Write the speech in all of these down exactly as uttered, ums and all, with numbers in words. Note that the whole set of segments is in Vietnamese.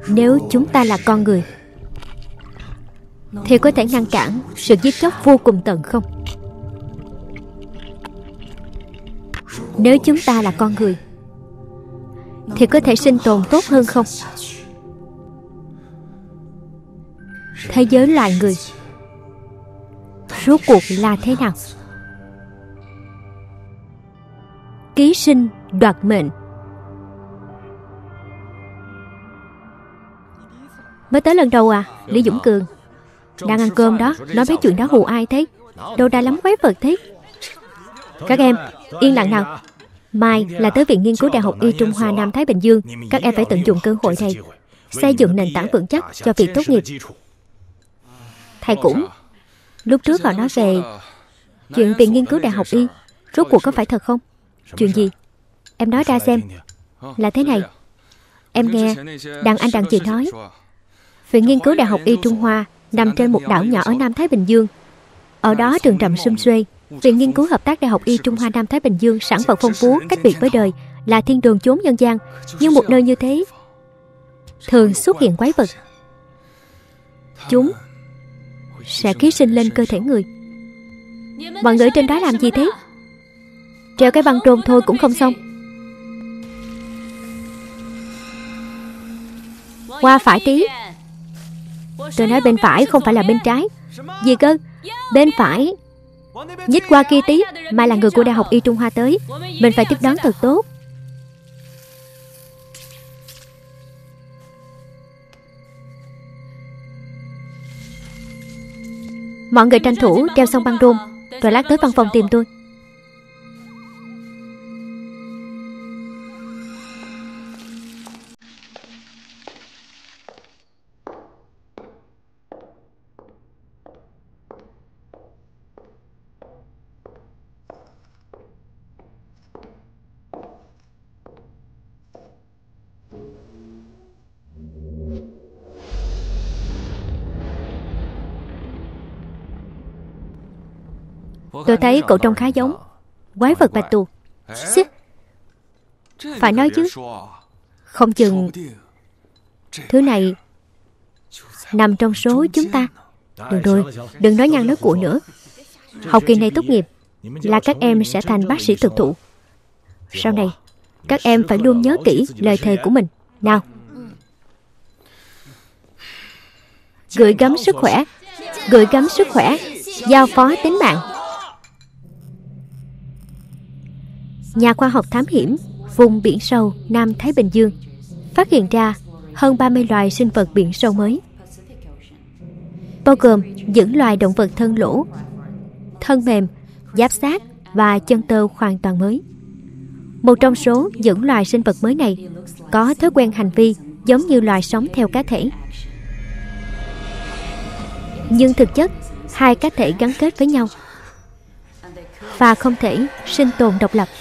Nếu chúng ta là con người thì có thể ngăn cản sự giết chóc vô cùng tận không? Nếu chúng ta là con người thì có thể sinh tồn tốt hơn không? Thế giới loài người rốt cuộc là thế nào? Ký sinh đoạt mệnh. Mới tới lần đầu à, Lý Dũng Cường? Đang ăn cơm đó, nói mấy chuyện đó hù ai thế? Đâu đa lắm quái vật thế. Các em, yên lặng nào. Mai là tới Viện Nghiên cứu Đại học Y Trung Hoa Nam Thái Bình Dương. Các em phải tận dụng cơ hội này, xây dựng nền tảng vững chắc cho việc tốt nghiệp. Thầy cũng lúc trước họ nói về chuyện Viện Nghiên cứu Đại học Y, rốt cuộc có phải thật không? Chuyện gì? Em nói ra xem. Là thế này, em nghe đàn anh đàn chị nói Viện Nghiên cứu Đại học Y Trung Hoa nằm trên một đảo nhỏ ở Nam Thái Bình Dương. Ở đó rừng rậm sum suê. Viện Nghiên cứu Hợp tác Đại học Y Trung Hoa Nam Thái Bình Dương sản vật phong phú, cách biệt với đời, là thiên đường chốn nhân gian. Nhưng một nơi như thế thường xuất hiện quái vật. Chúng sẽ ký sinh lên cơ thể người. Mọi người trên đó làm gì thế? Treo cái băng rôn thôi cũng không xong. Qua phải tí. Tôi nói bên phải không phải là bên trái. Gì cơ? Bên phải. Nhích qua kia tí. Mai là người của Đại học Y Trung Hoa tới, mình phải tiếp đón thật tốt. Mọi người tranh thủ treo xong băng rôn, rồi lát tới văn phòng tìm tôi. Tôi thấy cậu trông khá giống quái vật bạch tuộc. Xích. Phải nói chứ. Không chừng thứ này nằm trong số chúng ta. Được rồi, đừng nói nhăng nói cuội nữa. Học kỳ này tốt nghiệp là các em sẽ thành bác sĩ thực thụ. Sau này các em phải luôn nhớ kỹ lời thề của mình. Nào. Gửi gắm sức khỏe. Gửi gắm sức khỏe. Giao phó tính mạng. Nhà khoa học thám hiểm vùng biển sâu Nam Thái Bình Dương phát hiện ra hơn ba mươi loài sinh vật biển sâu mới, bao gồm những loài động vật thân lỗ, thân mềm, giáp xác và chân tơ hoàn toàn mới. Một trong số những loài sinh vật mới này có thói quen hành vi giống như loài sống theo cá thể. Nhưng thực chất, hai cá thể gắn kết với nhau và không thể sinh tồn độc lập.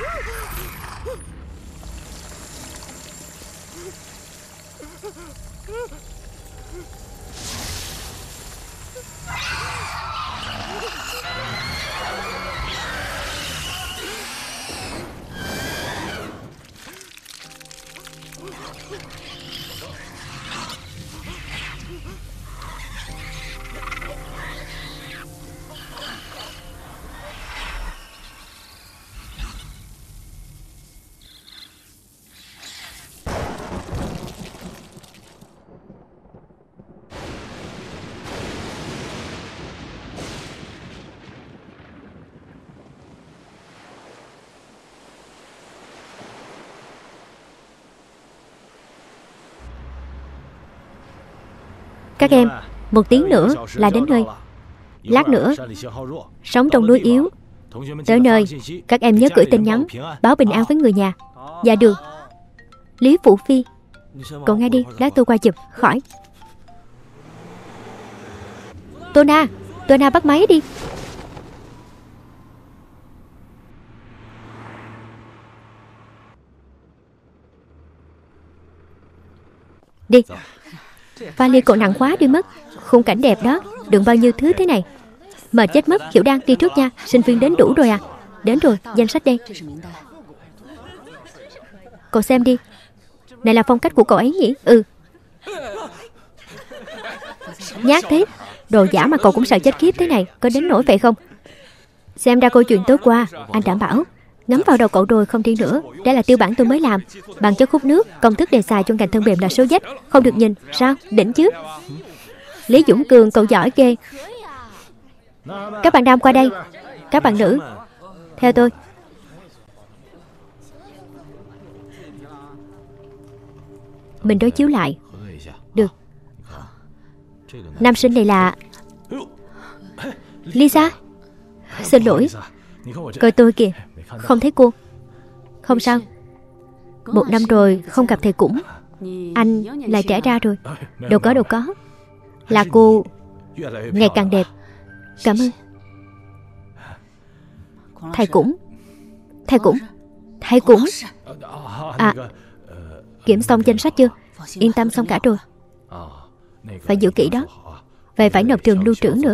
Các em, một tiếng nữa là đến nơi. Lát nữa, sống trong núi yếu. Tới nơi, các em nhớ gửi tin nhắn báo bình an với người nhà. Dạ được. Lý Vũ Phi, cậu nghe đi, lát tôi qua chụp. Khỏi. Tona, Tona bắt máy đi. Đi. Vali cậu nặng quá đi mất. Khung cảnh đẹp đó, đựng bao nhiêu thứ thế này. Mệt chết mất. Hiểu Đan đi trước nha. Sinh viên đến đủ rồi à? Đến rồi, danh sách đây. Cậu xem đi. Này là phong cách của cậu ấy nhỉ? Ừ. Nhát thế. Đồ giả mà cậu cũng sợ chết khiếp thế này. Có đến nỗi vậy không? Xem ra câu chuyện tối qua, anh đảm bảo ngắm vào đầu cậu rồi không đi nữa. Đây là tiêu bản tôi mới làm. Bằng chất hút nước, công thức đề xài trong ngành thân mềm là số Z. Không được nhìn. Sao? Đỉnh chứ. Lý Dũng Cường, cậu giỏi ghê. Các bạn nam qua đây. Các bạn nữ, theo tôi. Mình đối chiếu lại. Được. Nam sinh này là Lisa. Xin lỗi. Coi tôi kìa. Không thấy cô. Không sao. Một năm rồi không gặp thầy Cũng. Anh lại trẻ ra rồi. Đâu có đâu có. Là cô ngày càng đẹp. Cảm ơn. Thầy Cũng. Thầy Cũng. Thầy Cũng. À, kiểm xong danh sách chưa? Yên tâm xong cả rồi. Phải giữ kỹ đó. Vậy phải nộp trường lưu trữ nữa.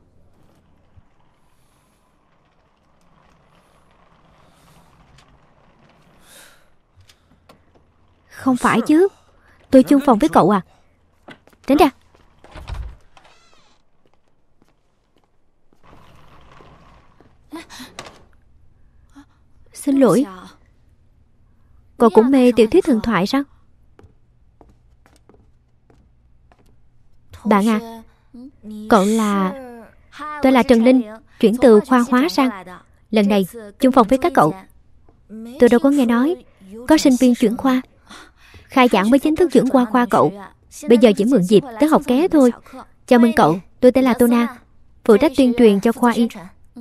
Không phải chứ. Tôi chung phòng với cậu à? Tránh ra. Xin lỗi. Cậu cũng mê tiểu thuyết thần thoại sao? Bạn à, cậu là... Tôi là Trần Linh, chuyển từ khoa hóa sang. Lần này chung phòng với các cậu. Tôi đâu có nghe nói có sinh viên chuyển khoa. Khai giảng mới chính thức chuyển qua khoa cậu. Bây giờ chỉ mượn dịp tới học ké thôi. Chào mừng cậu, tôi tên là Tona, phụ trách tuyên truyền cho khoa y.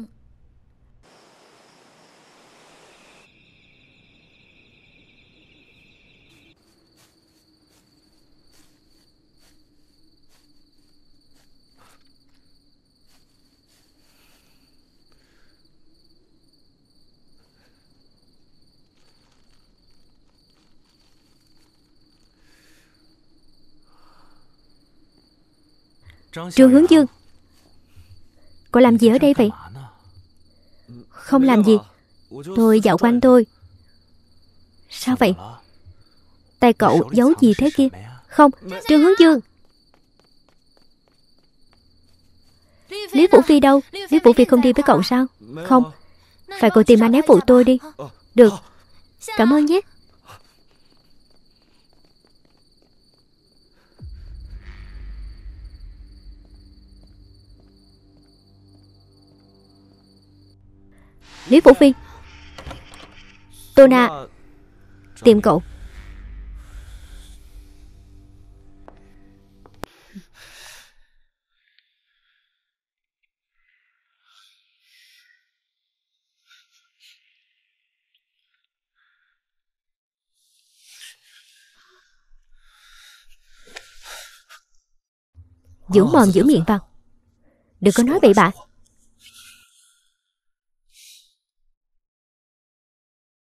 Trương Hướng Dương, cậu làm gì ở đây vậy? Không làm gì. Tôi dạo quanh tôi. Sao vậy? Tay cậu giấu gì thế kia? Không, Trương Hướng Dương. Lý Vũ Phi đâu? Lý Vũ Phi không đi với cậu sao? Không. Phải cậu tìm anh ấy phụ tôi đi. Được. Cảm ơn nhé. Lý Vũ Phi. Tona tìm cậu. Giữ mồm giữ miệng vào. Đừng có nói bậy bạ.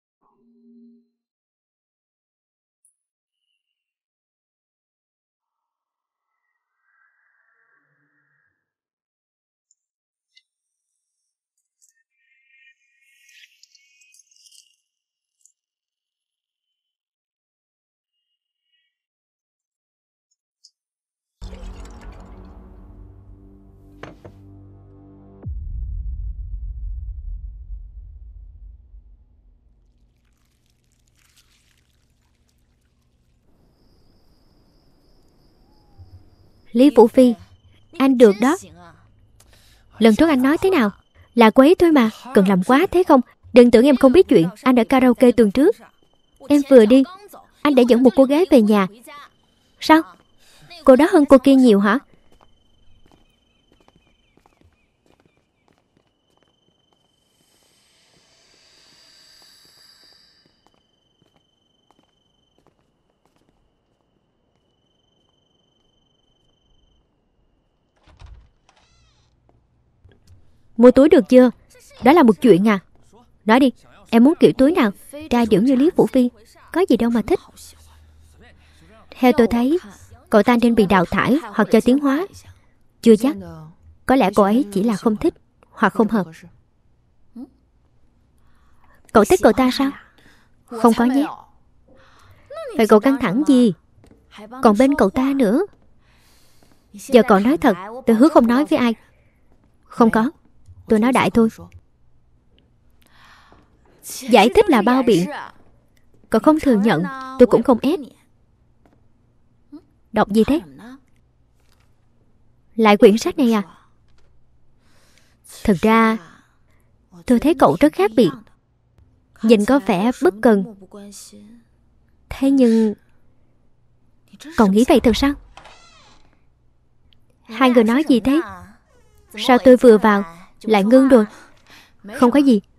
Lý Vũ Phi, anh được đó. Lần trước anh nói thế nào? Là cô ấy thôi mà, cần làm quá thế không? Đừng tưởng em không biết chuyện. Anh ở karaoke tuần trước. Em vừa đi, anh đã dẫn một cô gái về nhà. Sao? Cô đó hơn cô kia nhiều hả? Mua túi được chưa? Đó là một chuyện à? Nói đi, em muốn kiểu túi nào? Trai điểu như Lý Vũ Phi, có gì đâu mà thích. Theo tôi thấy, cậu ta nên bị đào thải hoặc cho tiến hóa. Chưa chắc. Có lẽ cô ấy chỉ là không thích hoặc không hợp. Cậu thích cậu ta sao? Không có nhé. Vậy cậu căng thẳng gì? Còn bên cậu ta nữa. Giờ cậu nói thật, tôi hứa không nói với ai. Không có, tôi nói đại thôi. Giải thích là bao biện. Cậu không thừa nhận, tôi cũng không ép. Đọc gì thế? Lại quyển sách này à? Thật ra, tôi thấy cậu rất khác biệt. Nhìn có vẻ bất cần. Thế nhưng, cậu nghĩ vậy thật sao? Hai người nói gì thế? Sao tôi vừa vào lại ngưng rồi? Không có gì.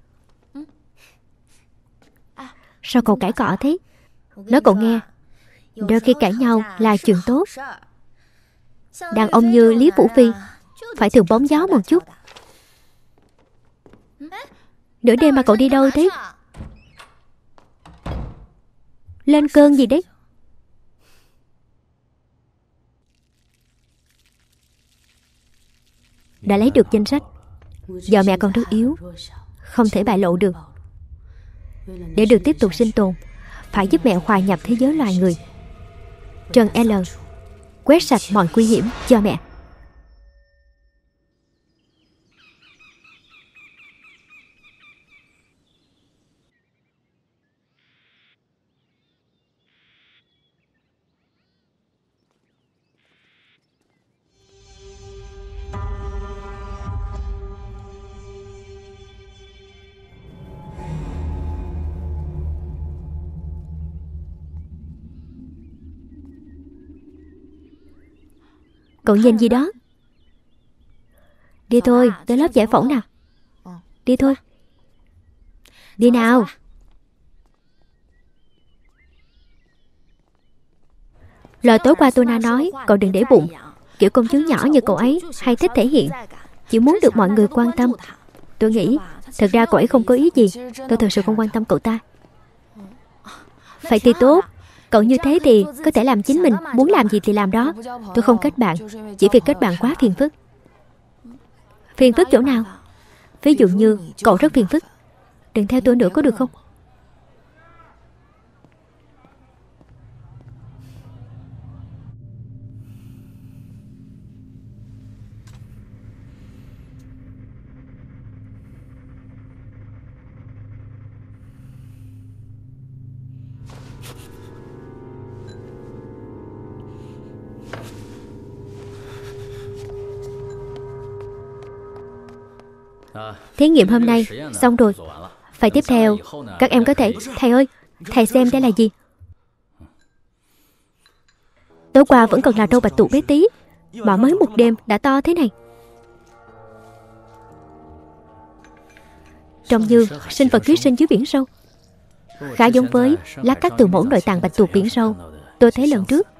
Sao cậu cãi cọ thế? Nói cậu nghe, đôi khi cãi nhau là chuyện tốt. Đàn ông như Lý Vũ Phi phải thường bóng gió một chút. Nửa đêm mà cậu đi đâu thế? Lên cơn gì đấy? Đã lấy được danh sách. Giờ mẹ còn rất yếu, không thể bại lộ được. Để được tiếp tục sinh tồn, phải giúp mẹ hòa nhập thế giới loài người. Trần L quét sạch mọi nguy hiểm cho mẹ. Cậu nhìn gì đó? Đi thôi, tới lớp giải phẫu nào. Đi thôi. Đi nào. Lời tối qua Tuna nói, cậu đừng để bụng. Kiểu công chúa nhỏ như cậu ấy hay thích thể hiện, chỉ muốn được mọi người quan tâm. Tôi nghĩ, thật ra cậu ấy không có ý gì. Tôi thật sự không quan tâm cậu ta. Vậy thì tốt. Cậu như thế thì có thể làm chính mình, muốn làm gì thì làm đó. Tôi không kết bạn, chỉ vì kết bạn quá phiền phức. Phiền phức chỗ nào? Ví dụ như cậu rất phiền phức. Đừng theo tôi nữa có được không? Thí nghiệm hôm nay xong rồi. Phải tiếp theo. Các em có thể... Thầy ơi, thầy xem đây là gì? Tối qua vẫn còn là trâu bạch tuộc bé tí, mà mới một đêm đã to thế này. Trông như sinh vật ký sinh dưới biển sâu, khá giống với lát cắt từ mẫu nội tạng bạch tuộc biển sâu tôi thấy lần trước.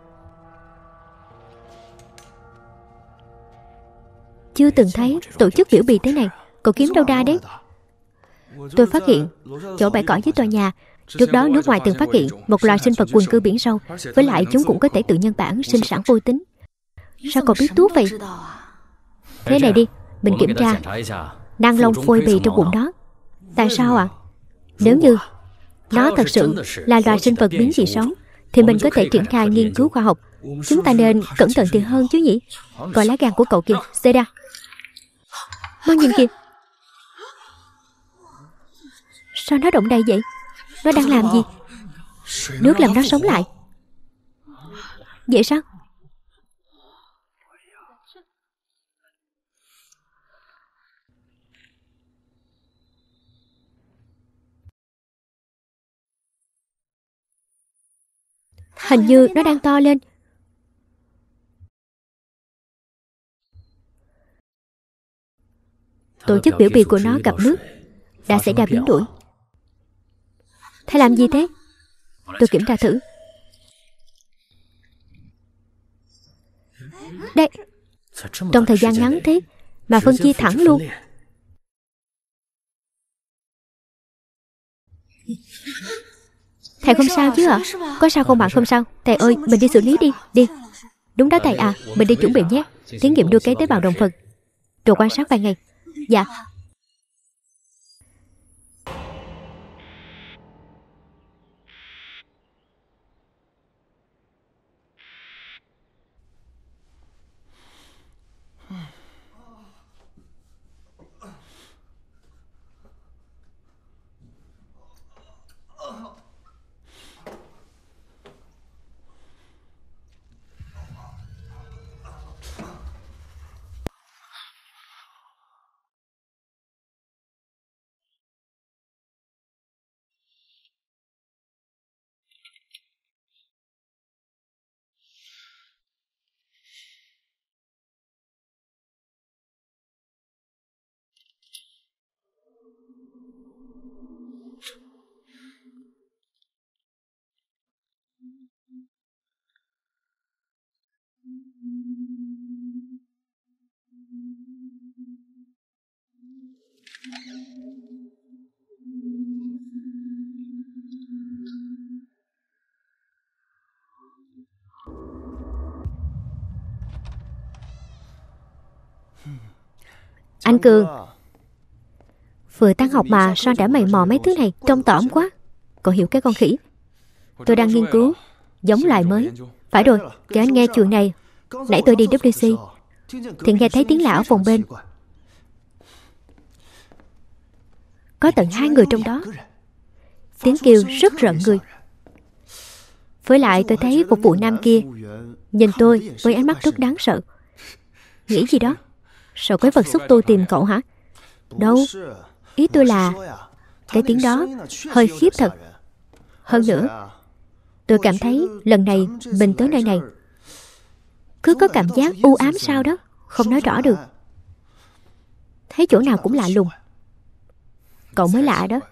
Chưa từng thấy tổ chức biểu bì thế này. Cậu kiếm đâu ra đấy? Tôi phát hiện chỗ bãi cỏ dưới tòa nhà. Trước đó nước ngoài từng phát hiện một loài sinh vật quần cư biển sâu, với lại chúng cũng có thể tự nhân bản, sinh sản vô tính. Sao cậu biết tuốt vậy? Thế này đi, mình kiểm tra nang lông phôi bì trong bụng đó. Tại sao ạ? À? Nếu như nó thật sự là loài sinh vật biến dị sống, thì mình có thể triển khai nghiên cứu khoa học. Chúng ta nên cẩn thận tiền hơn chứ nhỉ? Coi lá gan của cậu kìa, Seda. Mau nhìn kìa. Sao nó động đậy vậy? Nó đang làm gì? Nước làm nó sống lại. Vậy sao? Hình như nó đang to lên. Tổ chức biểu bì của nó gặp nước, đã xảy ra biến đổi. Thầy làm gì thế? Tôi kiểm tra thử. Đây, trong thời gian ngắn thế mà phân chia thẳng luôn. Thầy không sao chứ ạ? Có sao không bạn? Không sao. Thầy ơi, mình đi xử lý đi. Đi. Đúng đó thầy à, mình đi chuẩn bị nhé. Thí nghiệm nuôi cấy tế bào động vật, rồi quan sát vài ngày. Dạ. Anh Cường, vừa tan học mà sao đã mày mò mấy thứ này, trông tởm quá. Cậu hiểu cái con khỉ. Tôi đang nghiên cứu giống loài mới. Phải rồi, kể anh nghe chuyện này. Nãy tôi đi vê kép xê thì nghe thấy tiếng lạ ở phòng bên. Có tận hai người trong đó. Tiếng kêu rất rợn người. Với lại tôi thấy phục vụ nam kia nhìn tôi với ánh mắt rất đáng sợ. Nghĩ gì đó? Sợ quái vật xúc tu tìm cậu hả? Đâu, ý tôi là cái tiếng đó hơi khiếp thật. Hơn nữa, tôi cảm thấy lần này mình tới nơi này cứ có cảm giác u ám sao đó, không nói rõ được. Thấy chỗ nào cũng lạ lùng. Cậu mới lạ đó.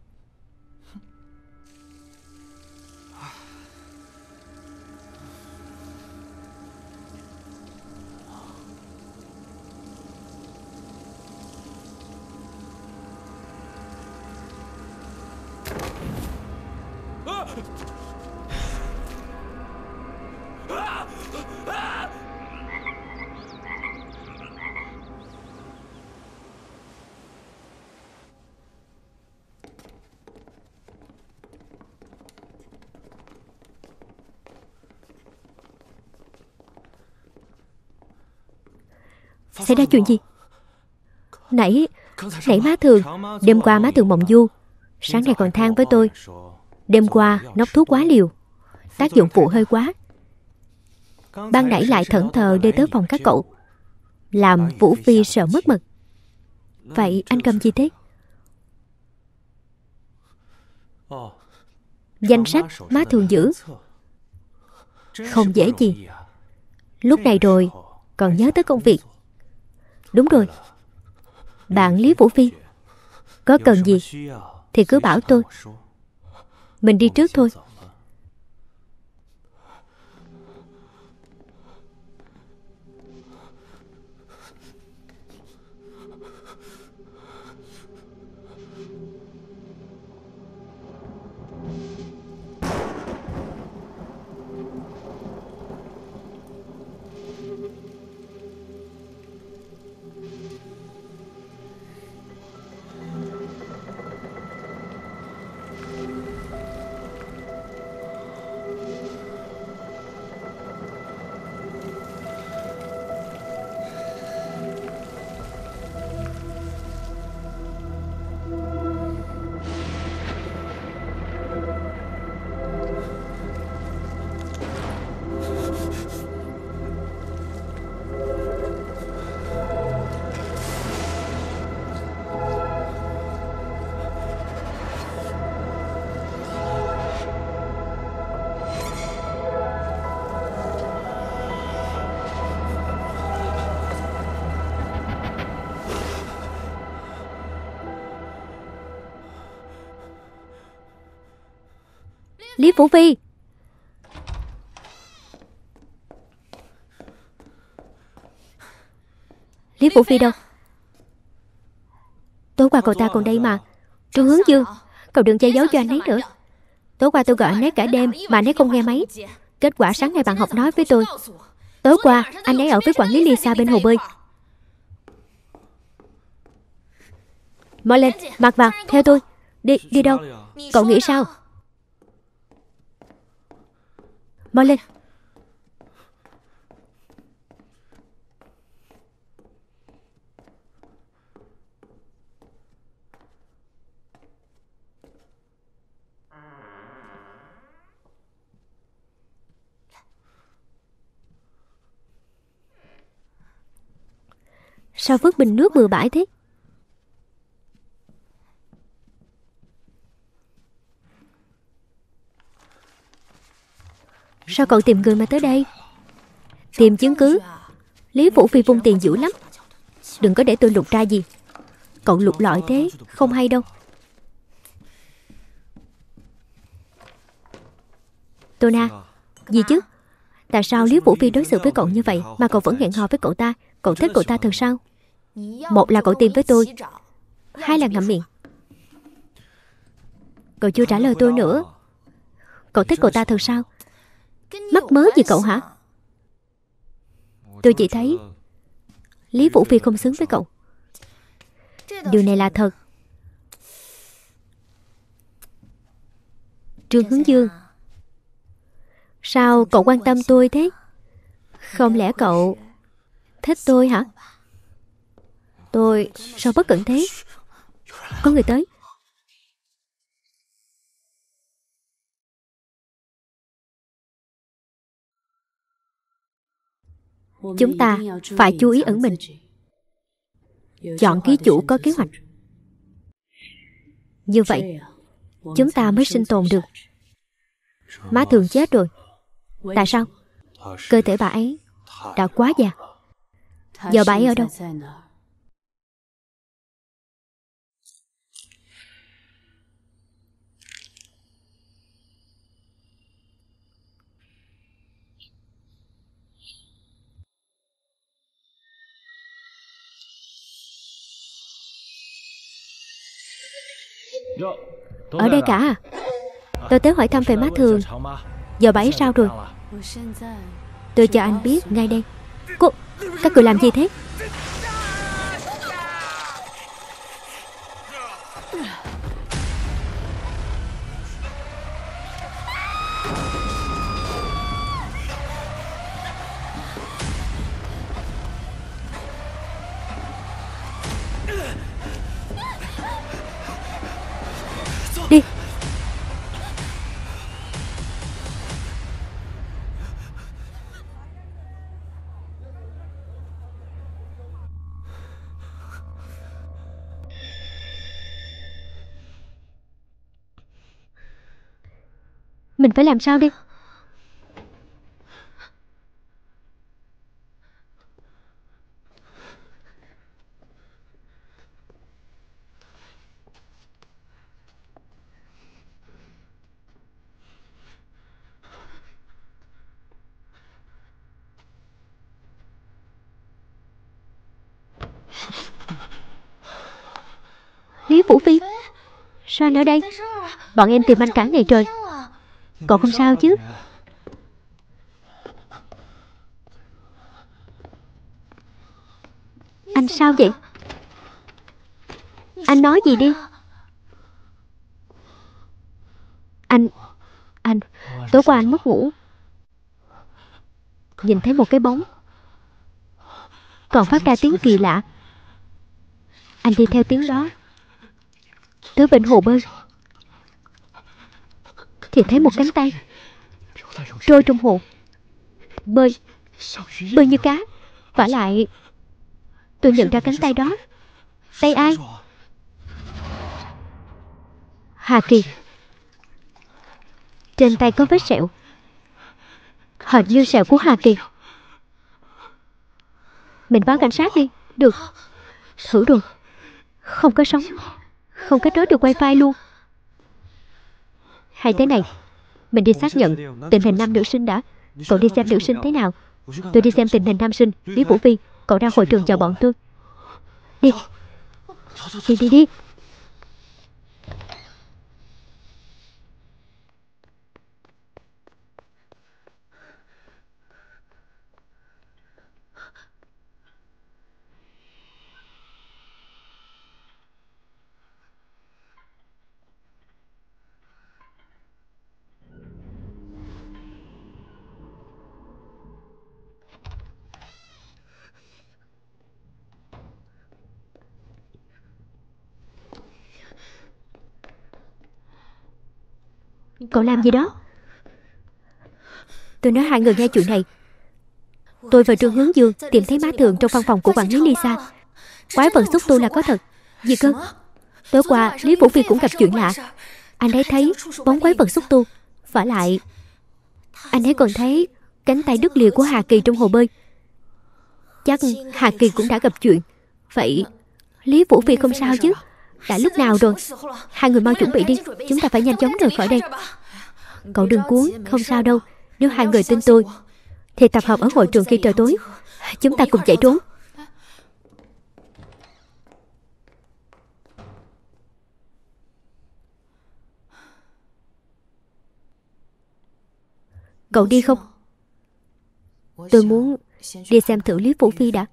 Xảy ra chuyện gì? Nãy Nãy má Thường, đêm qua má Thường mộng du, sáng nay còn than với tôi đêm qua nốc thuốc quá liều, tác dụng phụ hơi quá. Ban nãy lại thẫn thờ đi tới phòng các cậu, làm Vũ Phi sợ mất mật. Vậy anh cầm gì thế? Danh sách má Thường giữ. Không dễ gì. Lúc này rồi còn nhớ tới công việc. Đúng rồi, bạn Lý Vũ Phi, có cần gì thì cứ bảo tôi. Mình đi trước thôi. Lý Phủ Phi. Lý Phủ Phi đâu? Tối qua cậu ta còn đây mà. Trương Hướng Dương, cậu đừng che giấu cho anh ấy nữa. Tối qua tôi gọi anh ấy cả đêm mà anh ấy không nghe máy. Kết quả sáng nay bạn học nói với tôi, tối qua anh ấy ở với quản lý Lisa bên hồ bơi. Mau lên, mặc vào, theo tôi. Đi, đi đâu? Cậu nghĩ sao? Mau lên. Sao vứt bình nước bừa bãi thế? Sao cậu tìm người mà tới đây? Tìm chứng cứ. Lý Phủ Phi vung tiền dữ lắm. Đừng có để tôi lục ra gì. Cậu lục lọi thế không hay đâu. Tona, gì chứ? Tại sao Lý Phủ Phi đối xử với cậu như vậy mà cậu vẫn hẹn hò với cậu ta? Cậu thích cậu ta thật sao? Một là cậu tìm với tôi, hai là ngậm miệng. Cậu chưa trả lời tôi nữa. Cậu thích cậu ta thật sao? Mắc mớ gì cậu hả? Tôi chỉ thấy Lý Phủ Phi không xứng với cậu. Điều này là thật. Trương Hướng Dương, sao cậu quan tâm tôi thế? Không lẽ cậu thích tôi hả? Tôi sao bất cẩn thế? Có người tới. Chúng ta phải chú ý ẩn mình. Chọn ký chủ có kế hoạch. Như vậy chúng ta mới sinh tồn được. Má Thường chết rồi. Tại sao? Cơ thể bà ấy đã quá già. Giờ bà ấy ở đâu? Ở đây cả à? Tôi tới hỏi thăm về má Thường. Giờ bà ấy sao rồi? Tôi cho anh biết ngay đây. Cô, các người làm gì thế? Đi. Mình phải làm sao đi? Lý Phủ Phi, sao anh ở đây? Bọn em tìm anh cả ngày trời. Cậu không sao chứ? Anh sao vậy? Anh nói gì đi? Anh... Anh... Tối qua anh mất ngủ. Nhìn thấy một cái bóng, còn phát ra tiếng kỳ lạ. Anh đi theo tiếng đó tới bên hồ bơi, thì thấy một cánh tay trôi trong hồ. Bơi Bơi như cá. Vả lại tôi nhận ra cánh tay đó. Tay ai? Hà Kỳ. Trên tay có vết sẹo, hệt như sẹo của Hà Kỳ. Mình báo cảnh sát đi. Được. Thử rồi, không có sóng, không kết nối được wifi luôn. Hay thế này, Mình đi xác nhận tình hình nam nữ sinh đã. Cậu đi xem nữ sinh thế nào. Tôi đi xem tình hình nam sinh. Lý Vũ Phi, cậu ra hội trường chờ bọn tôi. Đi. Đi đi đi. Cậu làm gì đó? Tôi nói hai người nghe chuyện này. Tôi và Trương Hướng Dương tìm thấy má Thường trong văn phòng của quản lý Lisa. Quái vật xúc tu là có thật. Gì cơ? Tối qua Lý Vũ Phi cũng gặp chuyện lạ. Anh ấy thấy bóng quái vật xúc tu. Vả lại anh ấy còn thấy cánh tay đứt lìa của Hà Kỳ trong hồ bơi. Chắc Hà Kỳ cũng đã gặp chuyện. Vậy Lý Vũ Phi không sao chứ? Đã lúc nào rồi? Hai người mau chuẩn bị đi. Chúng ta phải nhanh chóng rời khỏi đây. Cậu đừng cuốn, không sao đâu. Nếu hai người tin tôi thì tập hợp ở hội trường khi trời tối. Chúng ta cùng chạy trốn. Cậu đi không? Tôi muốn đi xem thử Lý Vũ Phi đã.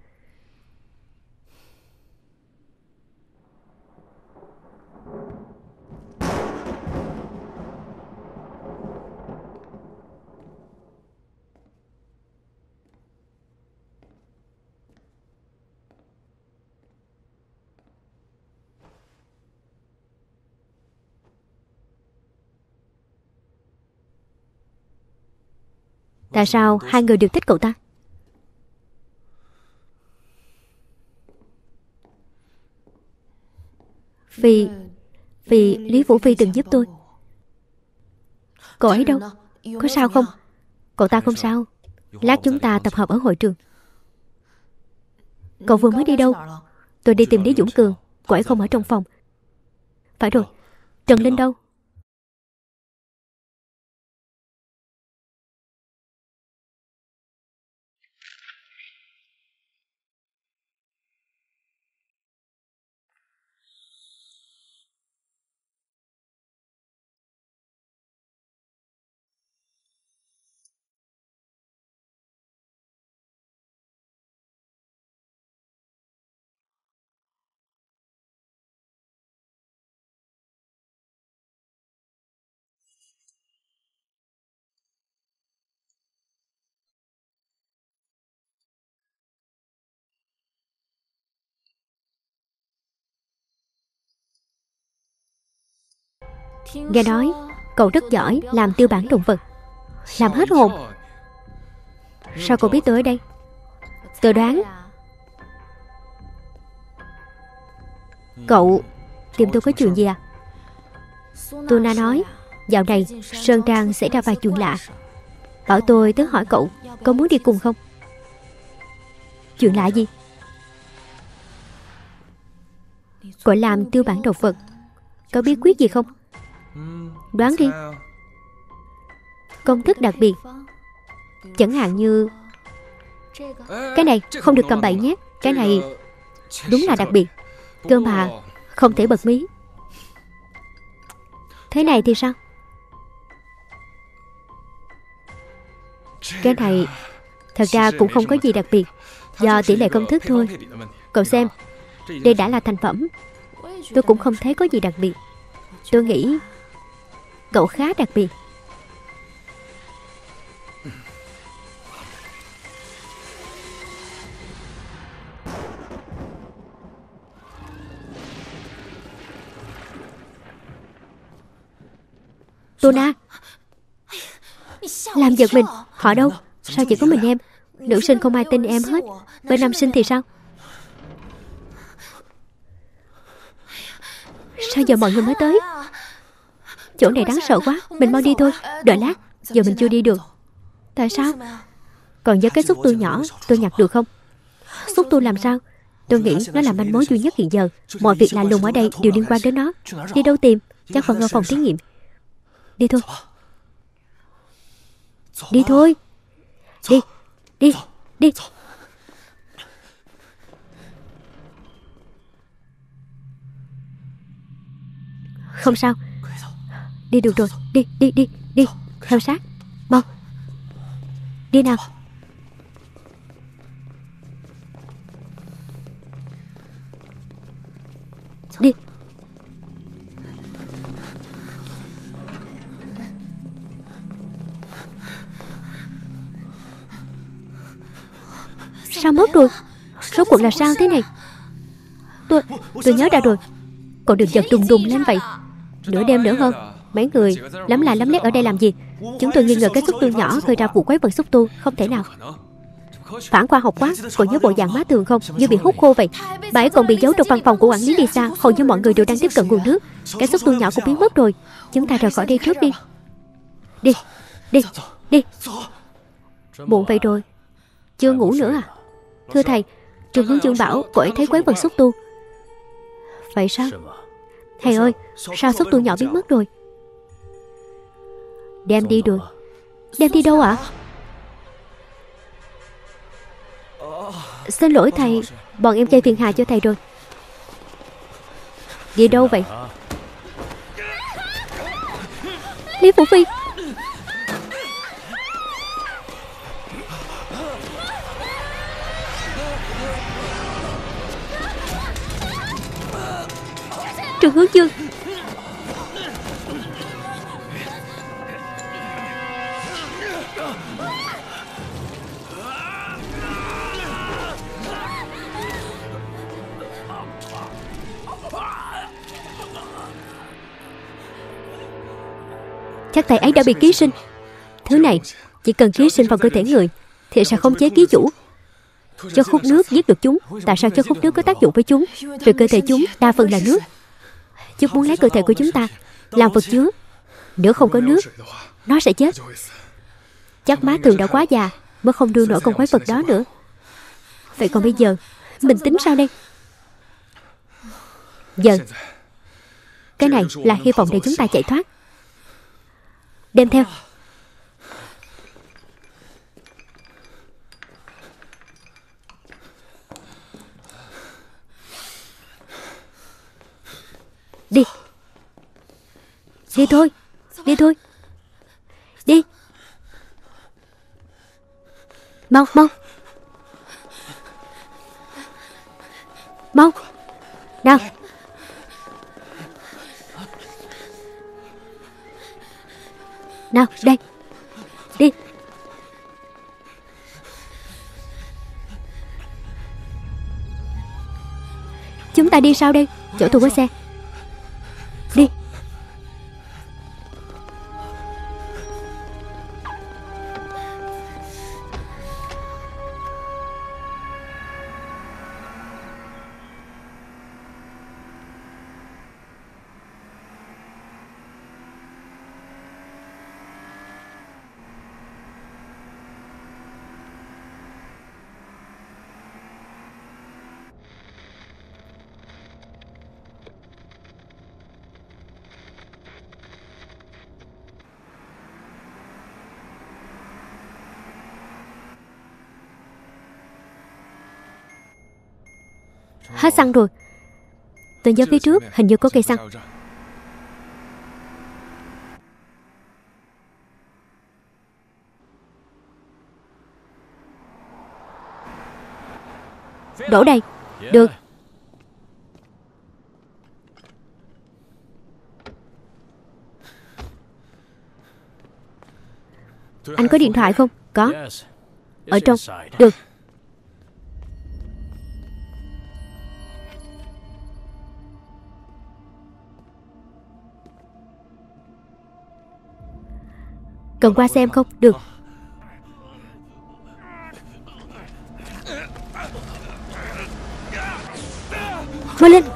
Tại sao hai người đều thích cậu ta? Vì Vì Lý Vũ Phi từng giúp tôi. Cậu ấy đâu? Có sao không? Cậu ta không sao. Lát chúng ta tập hợp ở hội trường. Cậu vừa mới đi đâu? Tôi đi tìm Lý Dũng Cường. Cậu ấy không ở trong phòng. Phải rồi. Trần Linh đâu? Nghe nói cậu rất giỏi làm tiêu bản động vật. Làm hết hồn. Sao cậu biết tôi ở đây? Tôi đoán. Cậu tìm tôi có chuyện gì à? Tuna nói dạo này Sơn Trang xảy ra vài chuyện lạ. Bảo tôi tới hỏi cậu có muốn đi cùng không? Chuyện lạ gì? Cậu làm tiêu bản động vật, có bí quyết gì không? Đoán đi. Công thức đặc biệt. Chẳng hạn như cái này không được cầm bậy nhé. Cái này đúng là đặc biệt. Cơ mà không thể bật mí. Thế này thì sao? Cái này thật ra cũng không có gì đặc biệt, do tỷ lệ công thức thôi. Cậu xem, đây đã là thành phẩm. Tôi cũng không thấy có gì đặc biệt. Tôi nghĩ cậu khá đặc biệt. Tuna, làm giật mình. Họ đâu? Sao chỉ có mình em? Nữ sinh không ai tin em hết. Bên nam sinh thì sao? Sao giờ mọi người mới tới? Chỗ này đáng sợ quá. Mình mau đi thôi. Đợi lát. Giờ mình chưa đi được. Tại sao? Còn với cái xúc tu nhỏ tôi nhặt được không? Xúc tu làm sao? Tôi nghĩ nó là manh mối duy nhất hiện giờ. Mọi việc lạ lùng ở đây đều liên quan đến nó. Đi đâu tìm? Chắc vẫn ở phòng thí nghiệm. Đi thôi. Đi thôi. Đi, đi, đi. Không sao. Đi được rồi. Đi, đi, đi, đi. Theo sát. Mau. Đi nào. Đi. Sao mất rồi? Rốt cuộc là sao thế này? Tôi, tôi nhớ ra rồi. Cậu đừng giật đùng đùng lên vậy. Nửa đêm nữa hơn. Mấy người lắm là lắm lét ở đây làm gì? Chúng tôi nghi ngờ cái xúc tu nhỏ gây ra vụ quái vật xúc tu. Không thể nào. Phản khoa học quá. Cậu nhớ bộ dạng má tường không? Như bị hút khô vậy. Bà ấy còn bị giấu trong văn phòng của quản lý Lisa. Hầu như mọi người đều đang tiếp cận nguồn nước. Cái xúc tu nhỏ cũng biến mất rồi. Chúng ta rời khỏi đây trước đi. Đi, đi, đi. Muộn vậy rồi. Chưa ngủ nữa à? Thưa thầy, Trường Hướng Dương bảo cô ấy thấy quái vật xúc tu. Vậy sao? Thầy ơi, sao xúc tu nhỏ biến mất rồi? Đem đi rồi. Đem đi đâu ạ? Xin lỗi thầy, bọn em gây phiền hà cho thầy rồi. Đi đâu vậy? Lý Phủ Phi. Trường Hướng Dương. Chắc thầy ấy đã bị ký sinh. Thứ này chỉ cần ký sinh vào cơ thể người thì sẽ khống chế ký chủ. Cho hút nước giết được chúng. Tại sao cho hút nước có tác dụng với chúng? Vì cơ thể chúng đa phần là nước. Chúng muốn lấy cơ thể của chúng ta làm vật chứa. Nếu không có nước, nó sẽ chết. Chắc má Tường đã quá già mới không đưa nổi con quái vật đó nữa. Vậy còn bây giờ mình tính sao đây? Giờ cái này là hy vọng để chúng ta chạy thoát. Đem theo. Đi. Đi thôi. Đi thôi. Đi. Mau, mau. Mau. Nào. Nào, đây. Đi. Chúng ta đi sao đây? Chỗ tôi có xe. Đi. Hết xăng rồi. Tôi nhớ phía trước hình như có cây xăng. Đổ đây. Được. Anh có điện thoại không? Có. Ở trong. Được. Cần qua xem không? Được. Mau lên.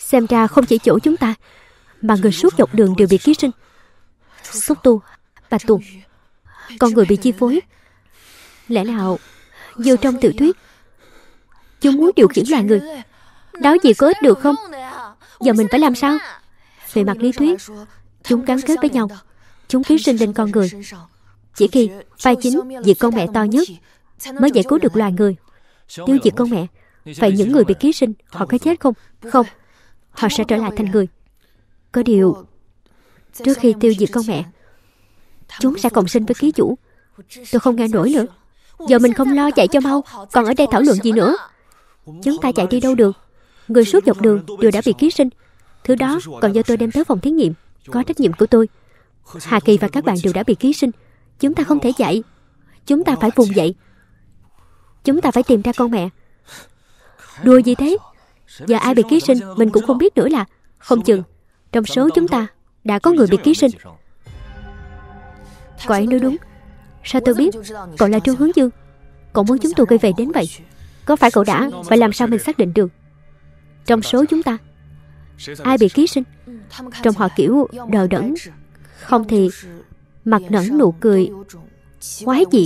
Xem ra không chỉ chỗ chúng ta, mà người suốt dọc đường đều bị ký sinh. Xúc tu, bạch tuộc, con người bị chi phối. Lẽ nào như trong tiểu thuyết, chúng muốn điều khiển loài người? Đó gì có ích được không? Giờ mình phải làm sao? Về mặt lý thuyết, chúng gắn kết với nhau. Chúng ký sinh lên con người. Chỉ khi vai chính diệt con mẹ to nhất mới giải cứu được loài người. Tiêu diệt con mẹ, vậy những người bị ký sinh, họ có chết không? Không, họ sẽ trở lại thành người. Có điều, trước khi tiêu diệt con mẹ, chúng sẽ cộng sinh với ký chủ. Tôi không nghe nổi nữa. Giờ mình không lo, chạy cho mau. Còn ở đây thảo luận gì nữa? Chúng ta chạy đi đâu được? Người suốt dọc đường đều đã bị ký sinh. Thứ đó còn do tôi đem tới phòng thí nghiệm. Có trách nhiệm của tôi. Hà Kỳ và các bạn đều đã bị ký sinh. Chúng ta không thể chạy. Chúng ta phải vùng dậy. Chúng ta phải tìm ra con mẹ. Đùa gì thế? Giờ ai bị ký sinh mình cũng không biết nữa là. Không chừng trong số chúng ta đã có người bị ký sinh. Cậu ấy nói đúng. Sao tôi biết cậu là Trương Hướng Dương? Cậu muốn chúng tôi quay về đến vậy? Có phải cậu đã? Vậy làm sao mình xác định được? Trong số chúng ta ai bị ký sinh? Trông họ kiểu đờ đẫn, không thì mặt nở nụ cười quái gì.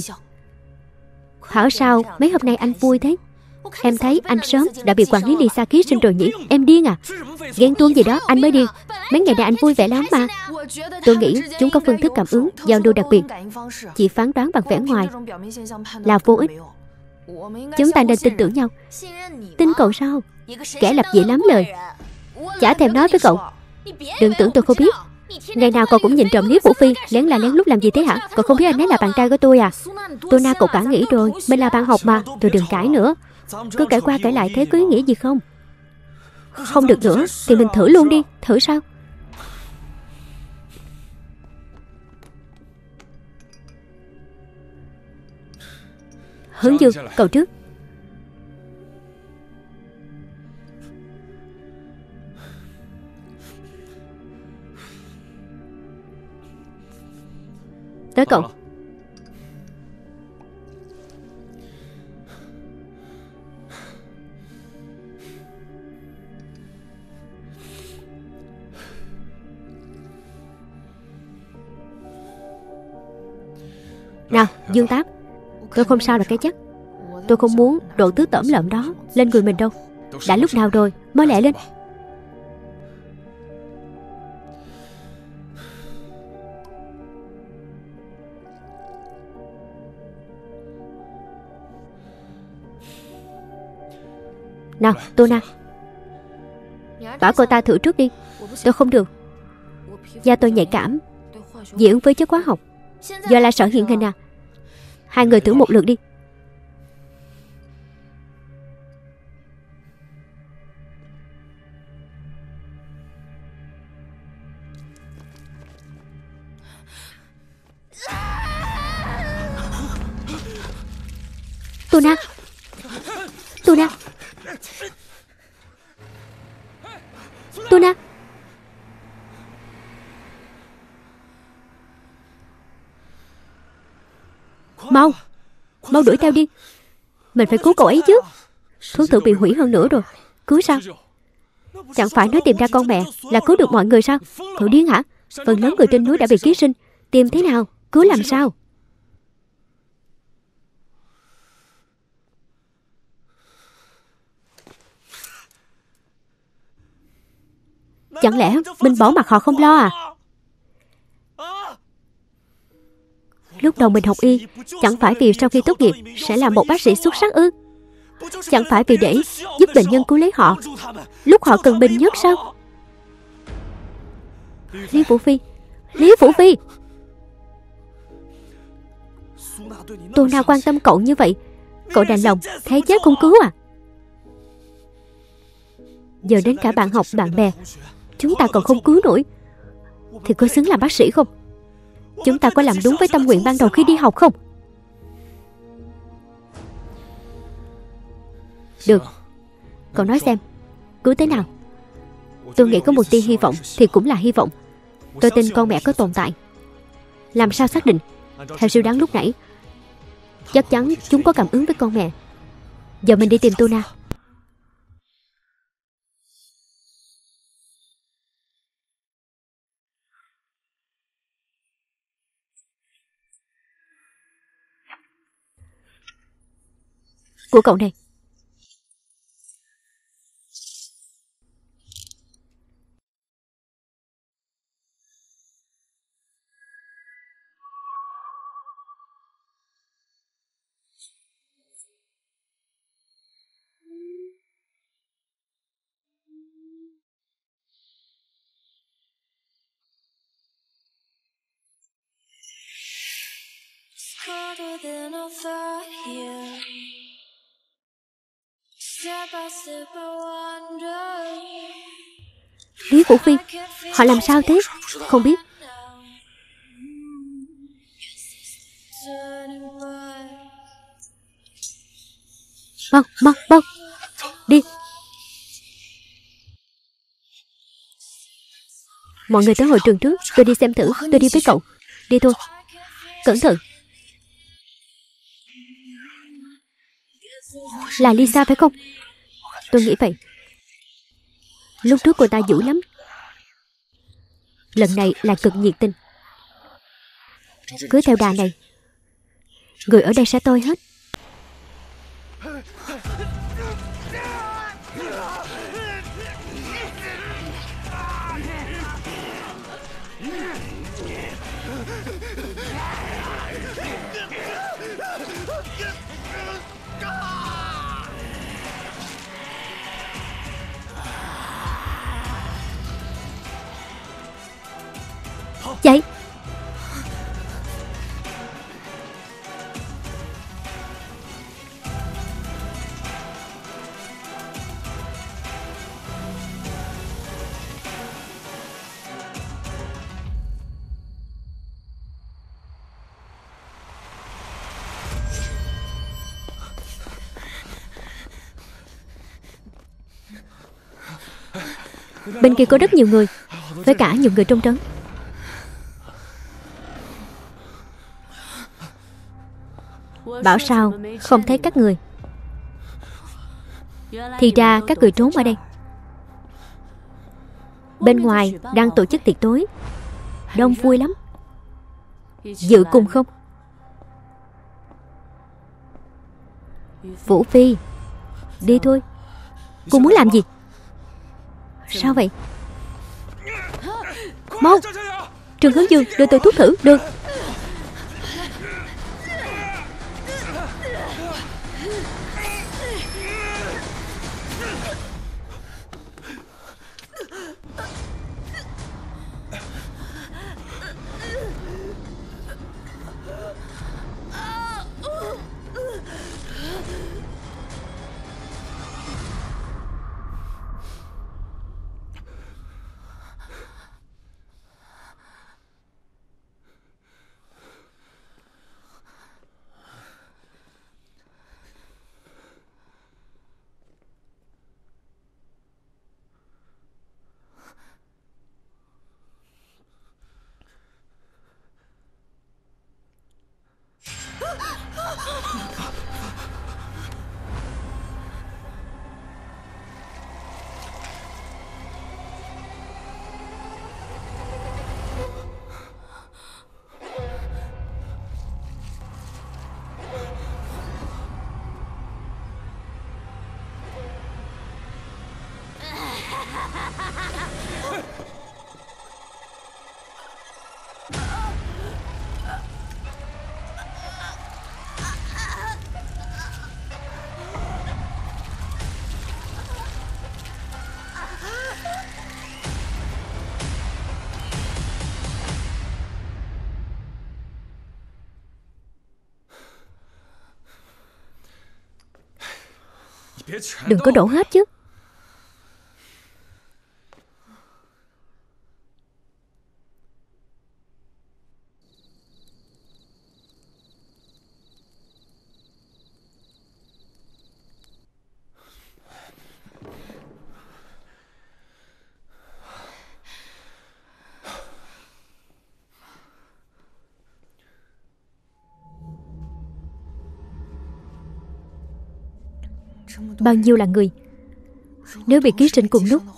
Hảo sao mấy hôm nay anh vui thế? Em thấy anh sớm đã bị quản lý Lisa ký sinh rồi nhỉ? Em điên à? Ghen tuông gì đó anh mới điên. Mấy ngày nay anh vui vẻ lắm mà. Tôi nghĩ chúng có phương thức cảm ứng giao lưu đặc biệt. Chỉ phán đoán bằng vẻ ngoài là vô ích. Chúng ta nên tin tưởng nhau. Tin cậu sao? Kẻ lập dị lắm lời. Chả thèm nói với cậu. Đừng tưởng tôi không biết. Ngày nào cậu cũng nhìn trộm Lý Vũ Phi. Lén là lén lút làm gì thế hả? Cậu không biết anh ấy là bạn trai của tôi à? Tôi na cậu cả nghĩ rồi. Mình là bạn học mà. Tôi đừng cãi nữa. Cứ cãi qua cãi lại thế có ý nghĩa gì không? Không được nữa thì mình thử luôn đi. Thử sao? Hướng Dương, cậu trước. Tới cậu. Nào, Dương Táp, tôi không sao là cái chắc. Tôi không muốn độ tứ tẩm lợm đó lên người mình đâu. Đã lúc nào rồi, mới lẹ lên. Nào, Tô Na, bảo cô ta thử trước đi. Tôi không được. Da tôi nhạy cảm, dị ứng với chất hóa học. Giờ là sợ hiện hình à? Hai người thử một lượt đi. Tô Na, Tô Na, Tô Na. Mau, mau đuổi theo đi. Mình phải cứu cậu ấy chứ. Thuốc thử bị hủy hơn nữa rồi. Cứu sao? Chẳng phải nói tìm ra con mẹ là cứu được mọi người sao? Cậu điên hả? Phần lớn người trên núi đã bị ký sinh. Tìm thế nào? Cứu làm sao? Chẳng lẽ mình bỏ mặc họ không lo à? Lúc đầu mình học y, chẳng phải vì sau khi tốt nghiệp sẽ là một bác sĩ xuất sắc ư? Chẳng phải vì để giúp bệnh nhân cứu lấy họ lúc họ cần mình nhất sao? Lý Vũ Phi, Lý Vũ Phi, Tô Na quan tâm cậu như vậy, cậu đành lòng thấy chết không cứu à? Giờ đến cả bạn học, bạn bè chúng ta còn không cứu nổi, thì có xứng làm bác sĩ không? Chúng ta có làm đúng với tâm nguyện ban đầu khi đi học không? Được, cậu nói xem, cứu thế nào? Tôi nghĩ có một tia hy vọng thì cũng là hy vọng. Tôi tin con mẹ có tồn tại. Làm sao xác định? Theo suy đoán lúc nãy, chắc chắn chúng có cảm ứng với con mẹ. Giờ mình đi tìm Tô Na. của cậu này. Lý Vũ Phi, họ làm sao thế? Không biết. Mau, mau, mau. Đi. Mọi người tới hội trường trước. Tôi đi xem thử. Tôi đi với cậu. Đi thôi. Cẩn thận. Là Lisa phải không? Tôi nghĩ vậy. Lúc trước cô ta dữ lắm. Lần này là cực nhiệt tình. Cứ theo đà này, người ở đây sẽ tôi hết. Chạy. Bên kia có rất nhiều người, với cả nhiều người trong trấn. Bảo sao không thấy các người? Thì ra các người trốn ở đây. Bên ngoài đang tổ chức tiệc tối, đông vui lắm. Dự cùng không? Vũ Phi, đi thôi. Cô muốn làm gì? Sao vậy? Mau. Trương Hướng Dương, đưa tôi thuốc thử. Được. Đừng có đổ hết chứ. Bao nhiêu là người, nếu bị ký sinh cùng lúc,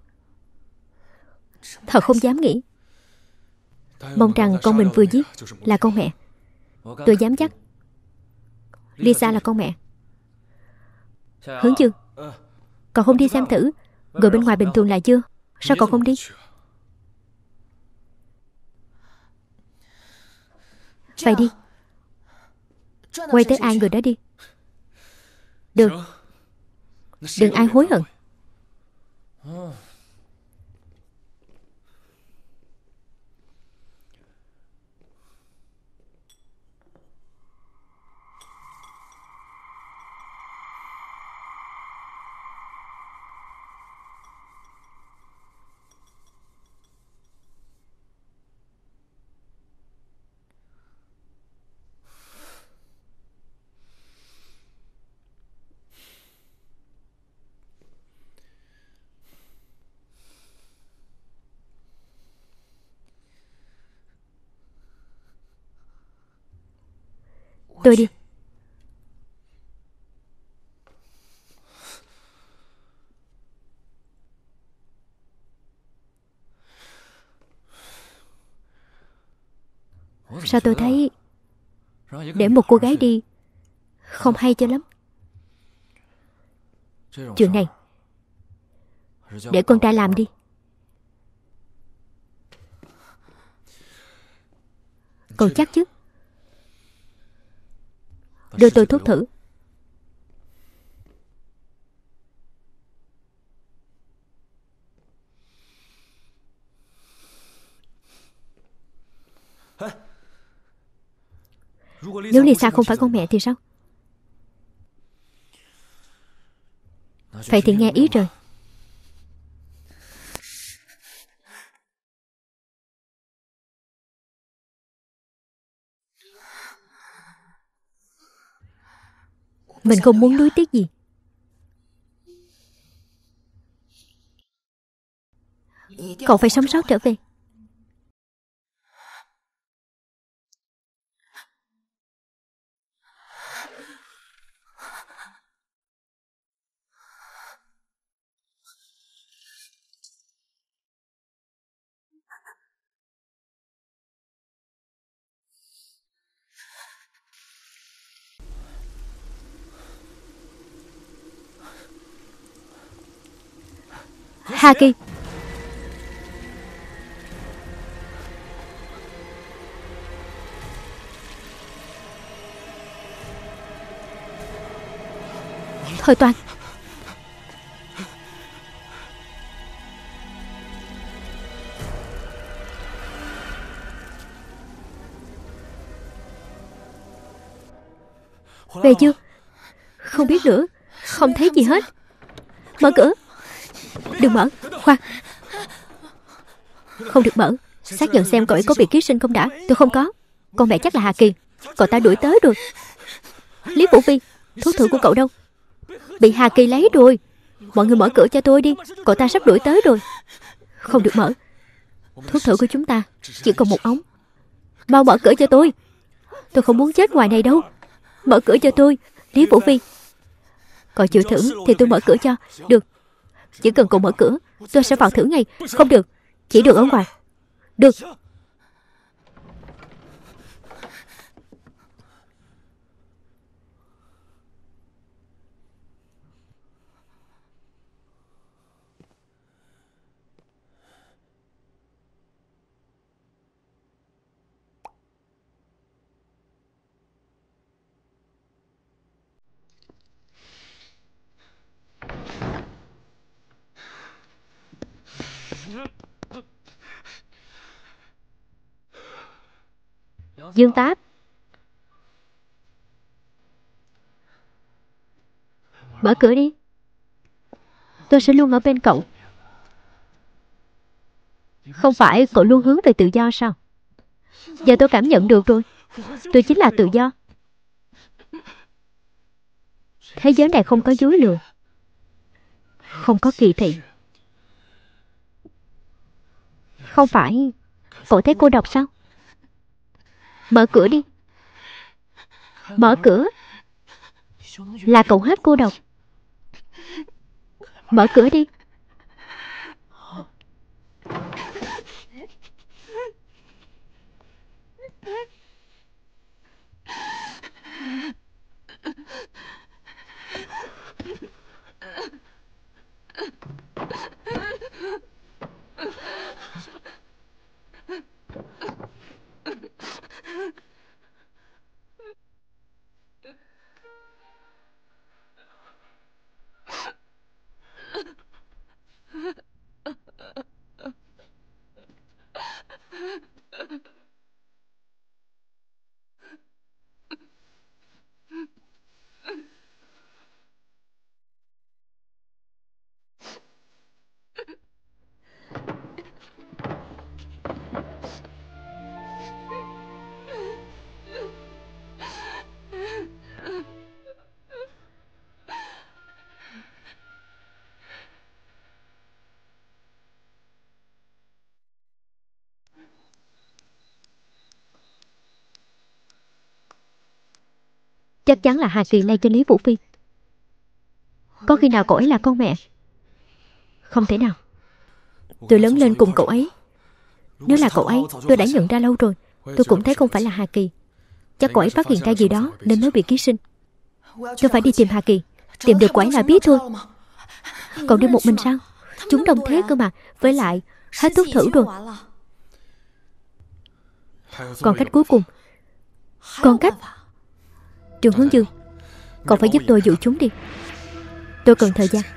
thật không dám nghĩ. Mong rằng con mình vừa giết là con mẹ. Tôi dám chắc Lisa là con mẹ. Hướng Dương, cậu không đi xem thử người bên ngoài bình thường là chưa? Sao cậu không đi? Phải đi. Quay tới ai người đó đi. Được. Đừng ai hối hận. Tôi đi. Sao tôi thấy để một cô gái đi không hay cho lắm. Chuyện này để con trai làm đi. Cậu chắc chứ? Đưa tôi thuốc thử. Nếu Lisa không phải con mẹ thì sao? Vậy thì nghe ý trời. Mình không muốn nuối tiếc gì. Cậu phải sống sót trở về. Haki. Thôi Toàn. Về chưa? Không biết nữa. Không thấy gì hết. Mở cửa. Đừng mở. Khoan. Không được mở. Xác nhận xem cậu ấy có bị ký sinh không đã. Tôi không có. Con mẹ chắc là Hà Kỳ. Cậu ta đuổi tới rồi. Lý Vũ Phi, thuốc thử của cậu đâu? Bị Hà Kỳ lấy rồi. Mọi người mở cửa cho tôi đi. Cậu ta sắp đuổi tới rồi. Không được mở. Thuốc thử của chúng ta chỉ còn một ống. Mau mở cửa cho tôi. Tôi không muốn chết ngoài này đâu. Mở cửa cho tôi, Lý Vũ Phi. Cậu chịu thử thì tôi mở cửa cho. Được. Chỉ cần cậu mở cửa, tôi sẽ vào thử ngay. Không được. Chỉ được ở ngoài. Được. Dương Táp. Mở cửa đi. Tôi sẽ luôn ở bên cậu. Không phải cậu luôn hướng về tự do sao? Giờ tôi cảm nhận được rồi. Tôi chính là tự do. Thế giới này không có dối lừa, không có kỳ thị. Không phải cậu thấy cô độc sao? Mở cửa đi. Mở cửa. Là cậu hết cô độc. Mở cửa đi. Chắc chắn là Hà Kỳ lây cho Lý Vũ Phi. Có khi nào cậu ấy là con mẹ? Không thể nào. Tôi lớn lên cùng cậu ấy. Nếu là cậu ấy, tôi đã nhận ra lâu rồi. Tôi cũng thấy không phải là Hà Kỳ. Chắc cậu ấy phát hiện ra gì đó nên mới bị ký sinh. Tôi phải đi tìm Hà Kỳ. Tìm được cậu ấy là biết thôi. Cậu đi một mình sao? Chúng đông thế cơ mà. Với lại hết thuốc thử rồi. Còn cách cuối cùng. Còn cách. Trường Hướng Dương, cậu phải giúp tôi dụ chúng đi. Tôi cần thời gian.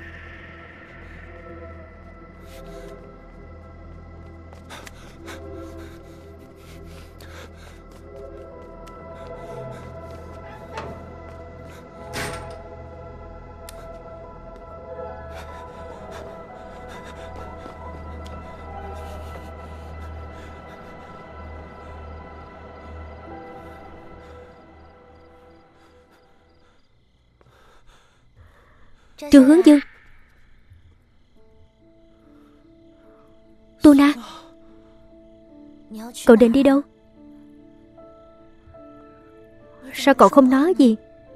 Trường Hướng Dương. Tu Na, cậu định đi đâu? Sao cậu không nói gì?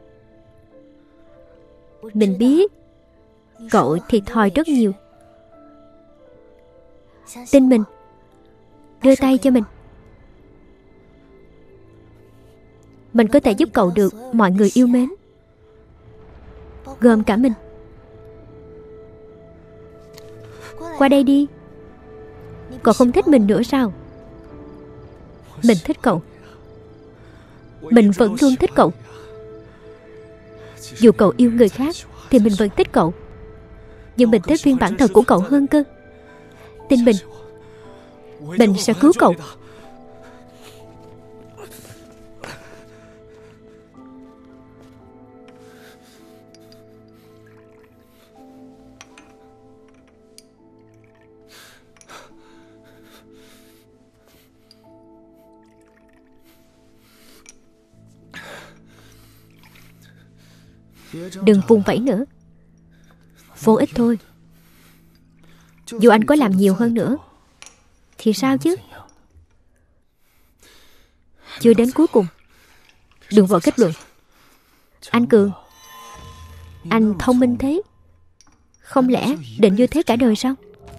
Mình biết cậu thiệt thòi rất nhiều. Tin mình. Đưa tay cho mình. Mình có thể giúp cậu được mọi người yêu mến, gồm cả mình. Qua đây đi. Cậu không thích mình nữa sao? Mình thích cậu. Mình vẫn luôn thích cậu. Dù cậu yêu người khác thì mình vẫn thích cậu. Nhưng mình thích phiên bản thật của cậu hơn cơ. Tin mình. Mình sẽ cứu cậu. Đừng vùng vẫy nữa. Vô ích thôi. Dù anh có làm nhiều hơn nữa thì sao chứ? Chưa đến cuối cùng. Đừng vội kết luận. Anh Cường, anh thông minh thế. Không lẽ định như thế cả đời sao?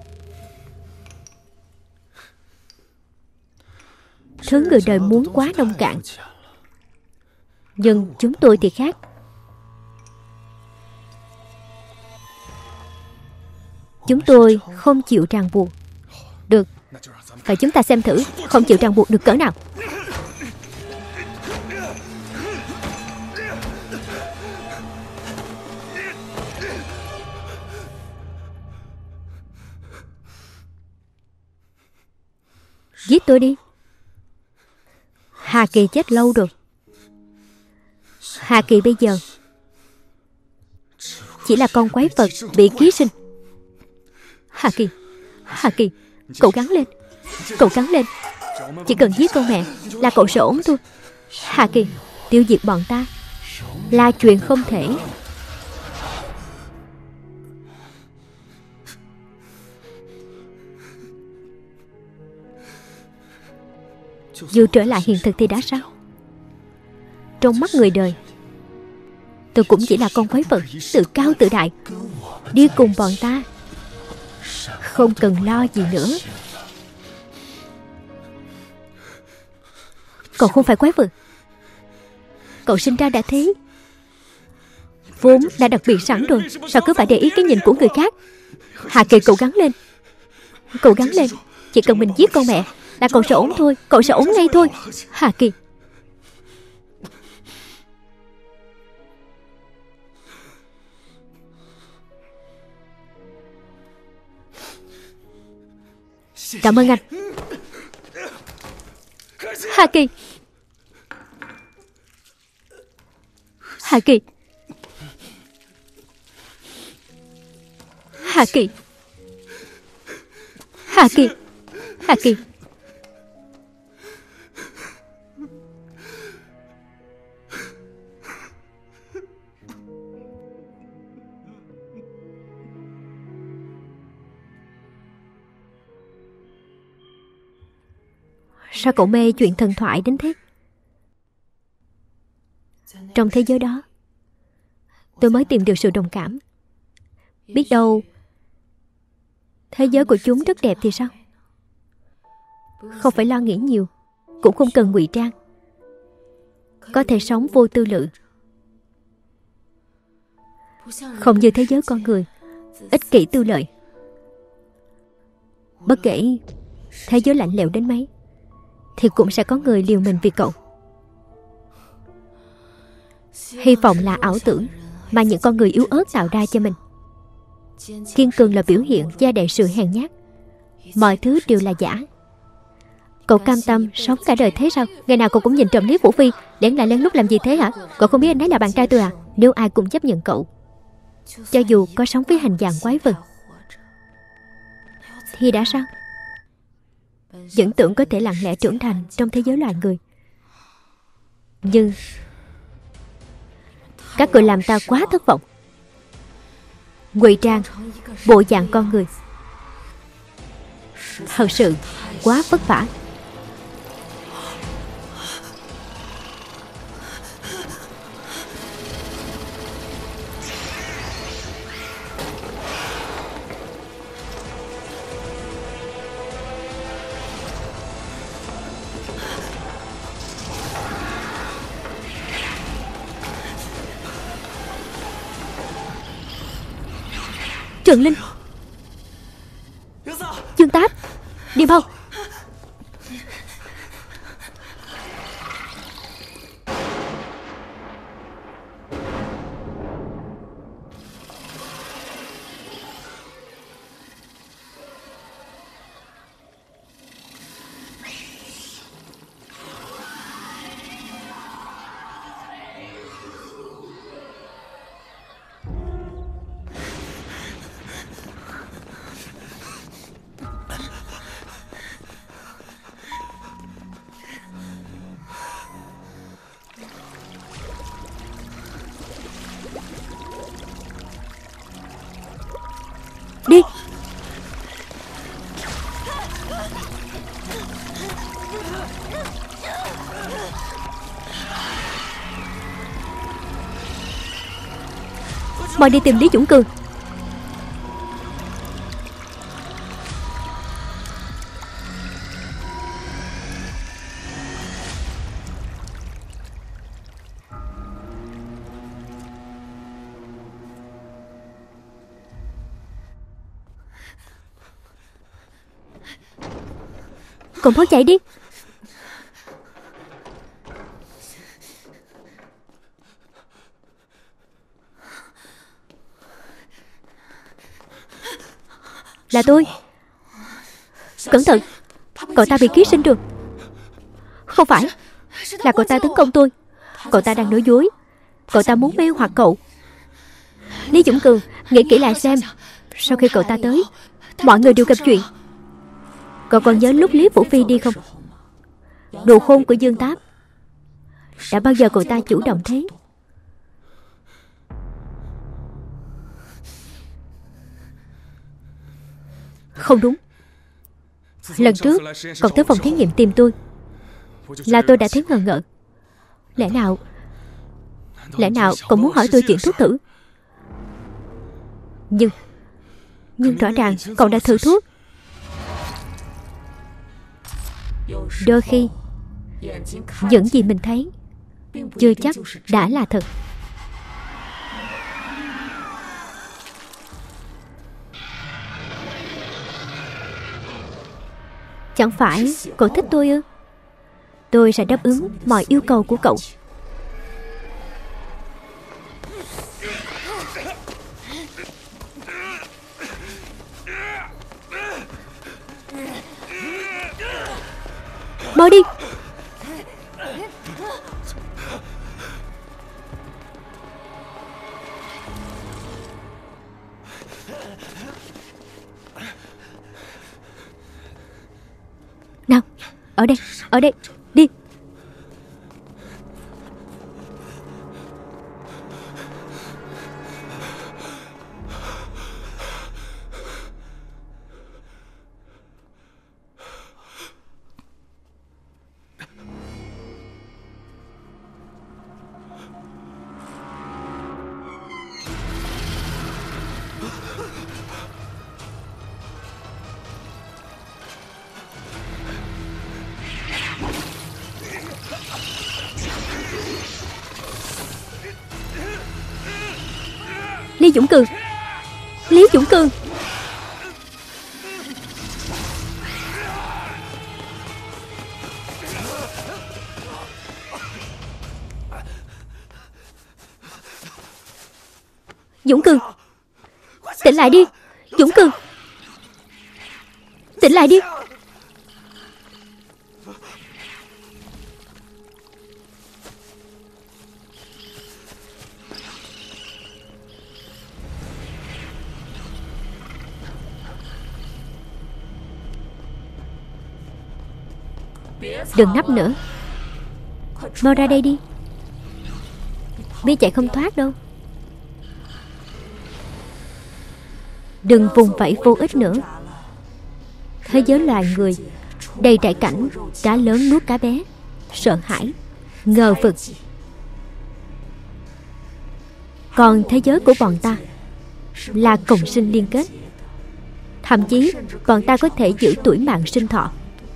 Thứ người đời muốn quá nông cạn. Nhưng chúng tôi thì khác. Chúng tôi không chịu ràng buộc. Được. Vậy chúng ta xem thử không chịu ràng buộc được cỡ nào. Giết tôi đi. Hà Kỳ chết lâu rồi. Hà Kỳ bây giờ chỉ là con quái vật bị ký sinh. Hà Kỳ, Hà Kỳ, cậu gắng lên. Cậu gắng lên. Chỉ cần giết con mẹ là cậu sẽ ổn thôi. Hà Kỳ, tiêu diệt bọn ta là chuyện không thể. Dù trở lại hiện thực thì đã sao? Trong mắt người đời, tôi cũng chỉ là con quái vật tự cao tự đại, đi cùng bọn ta, không cần lo gì nữa. Cậu không phải quái vật. Cậu sinh ra đã thế, vốn đã đặc biệt sẵn rồi. Sao cứ phải để ý cái nhìn của người khác? Hà Kỳ, cậu gắng lên. Cậu gắng lên. Chỉ cần mình giết con mẹ là cậu sẽ ổn thôi. Cậu sẽ ổn ngay thôi. Hà Kỳ. Cảm ơn anh. Hà Kỳ. Hà Kỳ. Hà Kỳ. Hà Kỳ. Hà Kỳ. Sao cậu mê chuyện thần thoại đến thế? Trong thế giới đó, tôi mới tìm được sự đồng cảm. Biết đâu thế giới của chúng rất đẹp thì sao? Không phải lo nghĩ nhiều, cũng không cần ngụy trang, có thể sống vô tư lự. Không như thế giới con người, ích kỷ tư lợi. Bất kể thế giới lạnh lẽo đến mấy thì cũng sẽ có người liều mình vì cậu. Hy vọng là ảo tưởng mà những con người yếu ớt tạo ra cho mình. Kiên cường là biểu hiện che đậy sự hèn nhát. Mọi thứ đều là giả. Cậu cam tâm sống cả đời thế sao? Ngày nào cậu cũng nhìn trộm Lý Vũ Phi, lén lại lén lút làm gì thế hả? Cậu không biết anh ấy là bạn trai tôi à? Nếu ai cũng chấp nhận cậu, cho dù có sống với hình dạng quái vật, thì đã sao? Vẫn tưởng có thể lặng lẽ trưởng thành trong thế giới loài người. Nhưng các người làm ta quá thất vọng. Ngụy trang bộ dạng con người, thật sự quá vất vả. Trần Linh, Dương Táp, đi mau. Đi. Mau đi tìm Lý Dũng Cường. Còn mau chạy đi. Là tôi. Cẩn thận, cậu ta bị ký sinh trùng. Không phải, là cậu ta tấn công tôi. Cậu ta đang nói dối. Cậu ta muốn mê hoặc cậu. Lý Dũng Cường, nghĩ kỹ lại xem, sau khi cậu ta tới, mọi người đều gặp chuyện. Cậu còn nhớ lúc Lý Vũ Phi đi không? Đồ khôn của Dương Táp. Đã bao giờ cậu ta chủ động thế? Không đúng. Lần trước cậu tới phòng thí nghiệm tìm tôi, là tôi đã thấy ngờ ngợ. Lẽ nào Lẽ nào cậu muốn hỏi tôi chuyện thuốc thử? Nhưng Nhưng rõ ràng cậu đã thử thuốc. Đôi khi những gì mình thấy chưa chắc đã là thật. Chẳng phải cậu thích tôi ư? Tôi sẽ đáp ứng mọi yêu cầu của cậu. Mau đi. Nào, ở đây, ở đây, đi. Lý Dũng Cường, Lý Dũng Cường. Dũng Cường, tỉnh lại đi. Dũng Cường, tỉnh lại đi. Đừng nấp nữa, mau ra đây đi. Biết chạy không thoát đâu. Đừng vùng vẫy vô ích nữa. Thế giới loài người đầy trải cảnh cá lớn nuốt cá bé, sợ hãi, ngờ vực. Còn thế giới của bọn ta là cộng sinh liên kết. Thậm chí bọn ta có thể giữ tuổi mạng sinh thọ.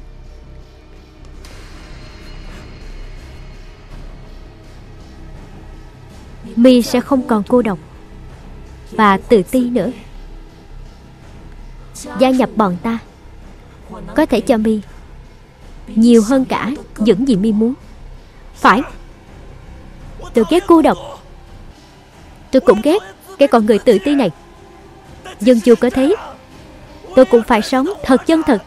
Mi sẽ không còn cô độc và tự ti nữa. Gia nhập bọn ta có thể cho Mi nhiều hơn cả những gì Mi muốn. Phải, tôi ghét cô độc. Tôi cũng ghét cái con người tự ti này. Nhưng dù có thế, tôi cũng phải sống thật chân thật.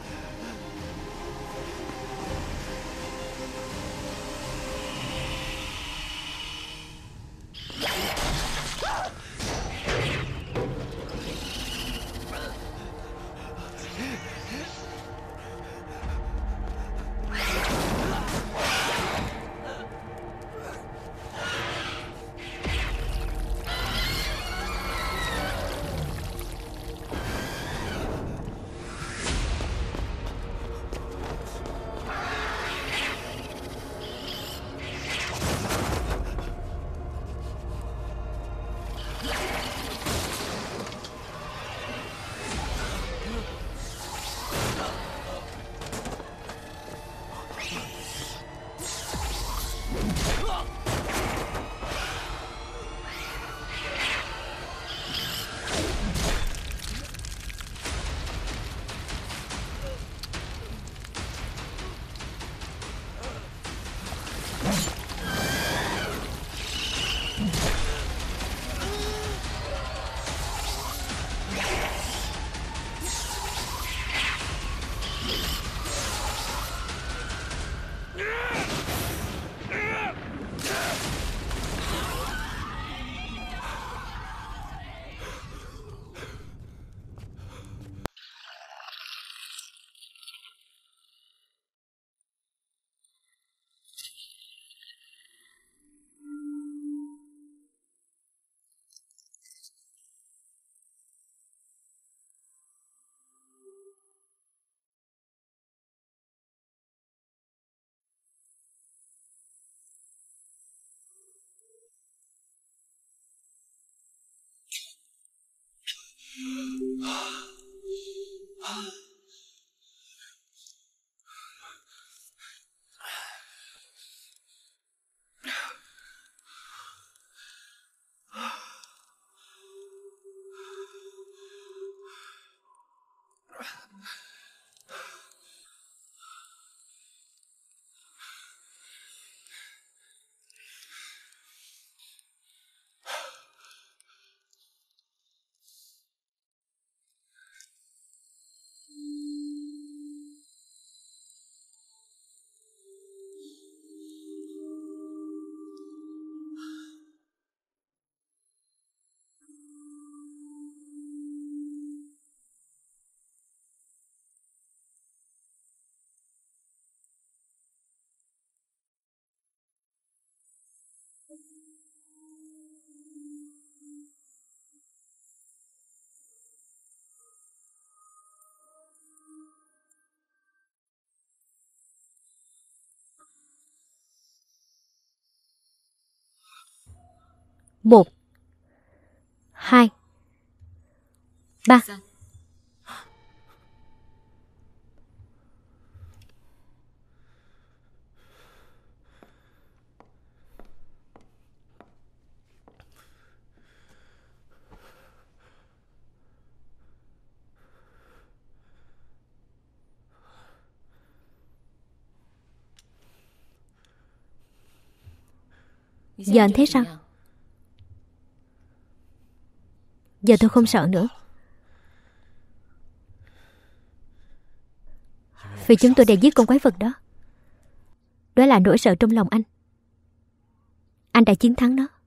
Một, hai, ba. Giờ anh thấy sao? Giờ tôi không sợ nữa. Vì chúng tôi đã giết con quái vật đó. Đó là nỗi sợ trong lòng anh. Anh đã chiến thắng nó.